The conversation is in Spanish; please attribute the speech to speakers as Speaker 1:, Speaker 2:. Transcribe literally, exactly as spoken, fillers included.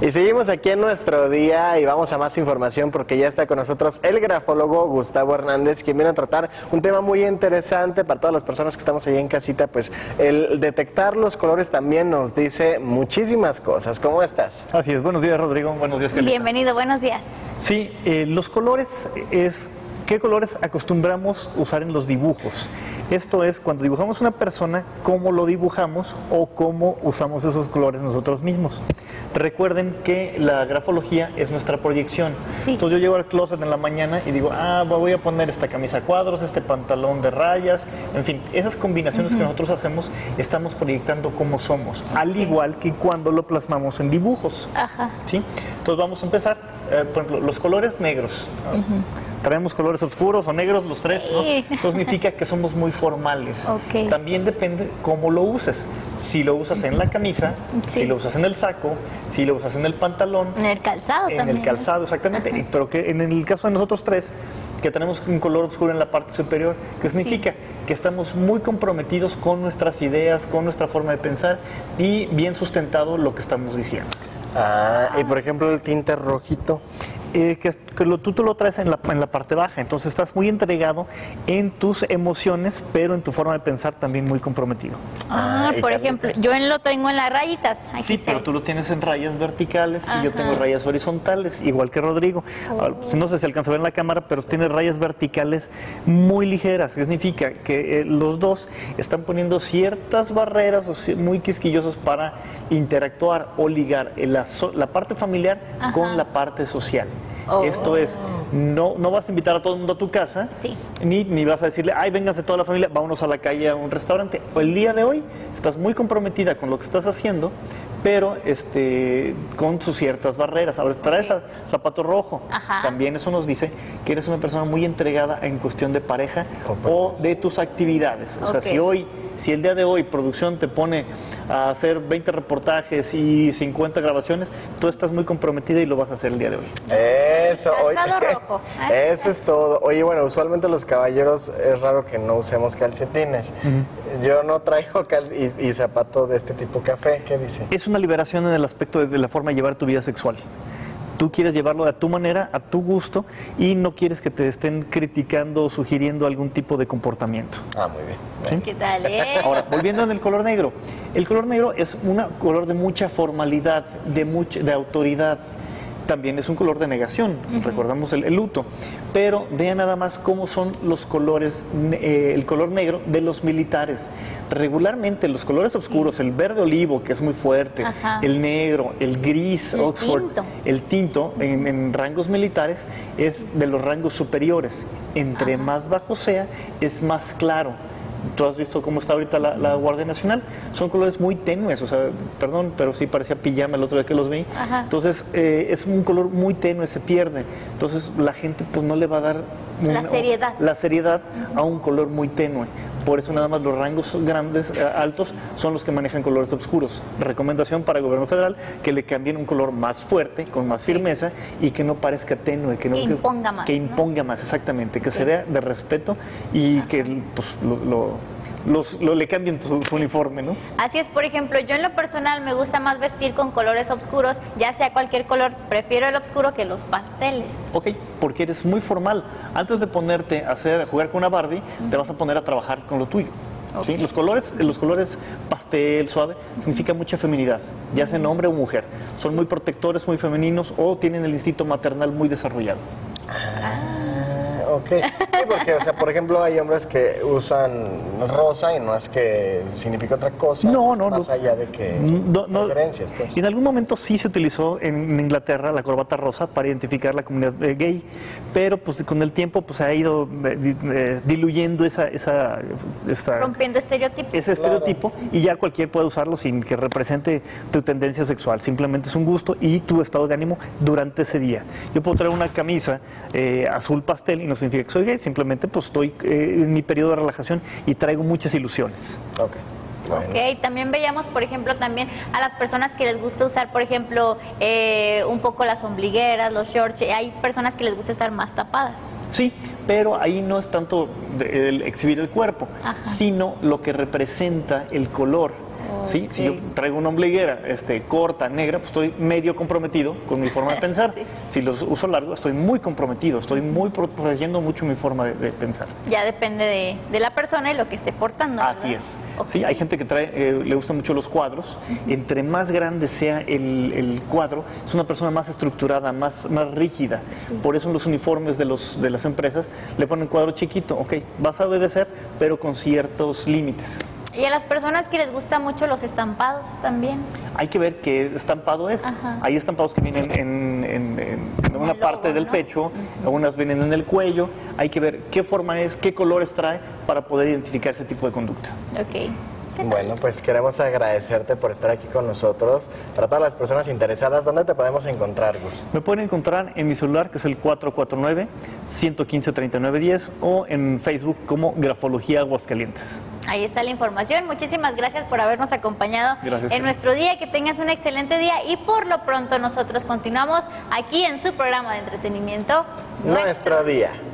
Speaker 1: Y seguimos aquí en nuestro día y vamos a más información porque ya está con nosotros el grafólogo Gustavo Hernández, quien viene a tratar un tema muy interesante para todas las personas que estamos ahí en casita. Pues el detectar los colores también nos dice muchísimas cosas. ¿Cómo estás?
Speaker 2: Así es. Buenos días, Rodrigo. Buenos días, Kelly.
Speaker 3: Bienvenido, buenos días.
Speaker 2: Sí, eh, los colores es... ¿Qué colores acostumbramos usar en los dibujos? Esto es, cuando dibujamos una persona, cómo lo dibujamos o cómo usamos esos colores nosotros mismos. Recuerden que la grafología es nuestra proyección.
Speaker 3: Sí.
Speaker 2: Entonces yo llego al closet en la mañana y digo, ah, voy a poner esta camisa a cuadros, este pantalón de rayas, en fin, esas combinaciones uh-huh. que nosotros hacemos, estamos proyectando cómo somos, okay. al igual que cuando lo plasmamos en dibujos.
Speaker 3: Ajá.
Speaker 2: ¿Sí? Entonces vamos a empezar, eh, por ejemplo, los colores negros. Uh-huh. Traemos colores oscuros o negros, los tres, sí. ¿no? Eso significa que somos muy formales.
Speaker 3: Okay.
Speaker 2: También depende cómo lo uses. Si lo usas en la camisa, sí. si lo usas en el saco, si lo usas en el pantalón.
Speaker 3: En el calzado
Speaker 2: en
Speaker 3: también.
Speaker 2: En el calzado, exactamente. Ajá. Pero que en el caso de nosotros tres, que tenemos un color oscuro en la parte superior, que significa sí. que estamos muy comprometidos con nuestras ideas, con nuestra forma de pensar y bien sustentado lo que estamos diciendo.
Speaker 1: Ah, y por ejemplo el tinte rojito.
Speaker 2: Eh, que, que lo, tú, tú lo traes en la, en la parte baja, entonces estás muy entregado en tus emociones, pero en tu forma de pensar también muy comprometido.
Speaker 3: Ah, ah por ejemplo, yo lo tengo en las rayitas. Aquí
Speaker 2: sí, pero tú lo tienes en rayas verticales. Ajá. Y yo tengo rayas horizontales, igual que Rodrigo. Oh. Ahora, pues, no sé si alcanza a ver en la cámara, pero sí. tiene rayas verticales muy ligeras. Significa que eh, los dos están poniendo ciertas barreras o muy quisquillosos para interactuar o ligar la, la parte familiar Ajá. con la parte social. Oh. Esto es, no, no vas a invitar a todo el mundo a tu casa,
Speaker 3: sí.
Speaker 2: ni, ni vas a decirle, ay, vénganse toda la familia, vámonos a la calle a un restaurante. El día de hoy estás muy comprometida con lo que estás haciendo, pero este, con sus ciertas barreras. Ahora, traes okay. zapato rojo.
Speaker 3: Ajá.
Speaker 2: También eso nos dice que eres una persona muy entregada en cuestión de pareja oh, o de tus actividades. O okay. sea, si hoy, si el día de hoy producción te pone a hacer veinte reportajes y cincuenta grabaciones, tú estás muy comprometida y lo vas a hacer el día de hoy.
Speaker 1: Eso,
Speaker 3: calzado oye, rojo.
Speaker 1: ¿eh? Eso es todo. Oye, bueno, usualmente los caballeros es raro que no usemos calcetines. Uh-huh. Yo no traigo cal y, y zapato de este tipo café. ¿Qué dice?
Speaker 2: Es una liberación en el aspecto de, de la forma de llevar tu vida sexual. Tú quieres llevarlo a tu manera, a tu gusto, y no quieres que te estén criticando o sugiriendo algún tipo de comportamiento.
Speaker 1: Ah, muy bien.
Speaker 2: ¿Sí?
Speaker 3: ¿Qué tal, eh?
Speaker 2: Ahora, volviendo en el color negro. El color negro es un color de mucha formalidad, de, mucha, de autoridad. También es un color de negación, uh-huh. recordamos el, el luto. Pero vean nada más cómo son los colores, eh, el color negro de los militares. Regularmente los colores sí. oscuros, el verde olivo, que es muy fuerte, Ajá. el negro, el gris,
Speaker 3: el
Speaker 2: Oxford,
Speaker 3: tinto.
Speaker 2: el tinto, en, en rangos militares, es de los rangos superiores. Entre Ajá. más bajo sea, es más claro. Tú has visto cómo está ahorita la, la Guardia Nacional, son colores muy tenues, o sea, perdón, pero sí parecía pijama el otro día que los vi. Ajá. Entonces, eh, es un color muy tenue, se pierde. Entonces, la gente pues no le va a dar
Speaker 3: la
Speaker 2: una,
Speaker 3: seriedad,
Speaker 2: la seriedad uh-huh. a un color muy tenue. Por eso nada más los rangos grandes, eh, altos, son los que manejan colores oscuros. Recomendación para el gobierno federal, que le cambien un color más fuerte, con más firmeza, sí. y que no parezca tenue. Que, no,
Speaker 3: que imponga
Speaker 2: que,
Speaker 3: más.
Speaker 2: Que
Speaker 3: ¿no?
Speaker 2: imponga más, exactamente. Que
Speaker 3: sí.
Speaker 2: se vea de respeto y Ajá. que pues, lo, lo, los, lo, le cambien su, su uniforme, ¿no?
Speaker 3: Así es, por ejemplo, yo en lo personal me gusta más vestir con colores oscuros, ya sea cualquier color, prefiero el oscuro que los pasteles.
Speaker 2: Ok, porque eres muy formal. Antes de ponerte a, hacer, a jugar con una Barbie, uh-huh. te vas a poner a trabajar con lo tuyo. Okay. ¿Sí? Los colores, los colores pastel, suave, uh-huh. significa mucha feminidad, ya sea hombre o mujer. Son sí. muy protectores, muy femeninos o tienen el instinto maternal muy desarrollado.
Speaker 1: Ah. Ok, sí, porque, o sea, por ejemplo, hay hombres que usan rosa y no es que significa otra cosa,
Speaker 2: no, no,
Speaker 1: más
Speaker 2: no,
Speaker 1: allá de que
Speaker 2: no, no,
Speaker 1: preferencias, pues.
Speaker 2: En algún momento sí se utilizó en Inglaterra la corbata rosa para identificar la comunidad eh, gay, pero pues con el tiempo pues se ha ido eh, eh, diluyendo esa, esa, esa
Speaker 3: rompiendo estereotipos.
Speaker 2: Ese estereotipo claro. y ya cualquier puede usarlo sin que represente tu tendencia sexual, simplemente es un gusto y tu estado de ánimo durante ese día. Yo puedo traer una camisa eh, azul pastel y no significa que soy gay, simplemente pues estoy eh, en mi periodo de relajación y traigo muchas ilusiones.
Speaker 1: Ok. Bueno.
Speaker 3: Ok, también veíamos, por ejemplo, también a las personas que les gusta usar, por ejemplo, eh, un poco las ombligueras, los shorts, hay personas que les gusta estar más tapadas.
Speaker 2: Sí, pero ahí no es tanto el exhibir el cuerpo, Ajá. sino lo que representa el color. ¿sí?
Speaker 3: Ok.
Speaker 2: Si yo traigo una ombliguera este, corta, negra, pues estoy medio comprometido con mi forma de pensar.
Speaker 3: Sí.
Speaker 2: Si los uso largo, estoy muy comprometido, estoy muy protegiendo mucho mi forma de, de pensar.
Speaker 3: Ya depende de, de la persona y lo que esté portando.
Speaker 2: Así
Speaker 3: ¿verdad?
Speaker 2: es.
Speaker 3: Ok.
Speaker 2: Sí, hay gente que trae, eh, le gustan mucho los cuadros. Entre más grande sea el, el cuadro, es una persona más estructurada, más, más rígida.
Speaker 3: Sí.
Speaker 2: Por eso en los uniformes de, los, de las empresas le ponen cuadro chiquito. Ok, vas a obedecer, pero con ciertos límites.
Speaker 3: Y a las personas que les gustan mucho los estampados también.
Speaker 2: Hay que ver qué estampado es.
Speaker 3: Ajá.
Speaker 2: Hay estampados que vienen en, en- en- en una
Speaker 3: el
Speaker 2: parte
Speaker 3: logo,
Speaker 2: del
Speaker 3: ¿no?
Speaker 2: pecho, algunas vienen en el cuello. Hay que ver qué forma es, qué colores trae para poder identificar ese tipo de conducta.
Speaker 3: Ok. ¿Qué tal?
Speaker 1: Bueno, pues queremos agradecerte por estar aquí con nosotros. Para todas las personas interesadas, ¿dónde te podemos encontrar, Gus?
Speaker 2: Me pueden encontrar en mi celular, que es el cuatro cuatro nueve, uno cinco, tres nueve uno cero, o en Facebook como Grafología Aguascalientes.
Speaker 3: Ahí está la información. Muchísimas gracias por habernos acompañado
Speaker 2: Gracias,
Speaker 3: en
Speaker 2: Karen.
Speaker 3: nuestro día. Que tengas un excelente día y por lo pronto nosotros continuamos aquí en su programa de entretenimiento
Speaker 1: Nuestro día.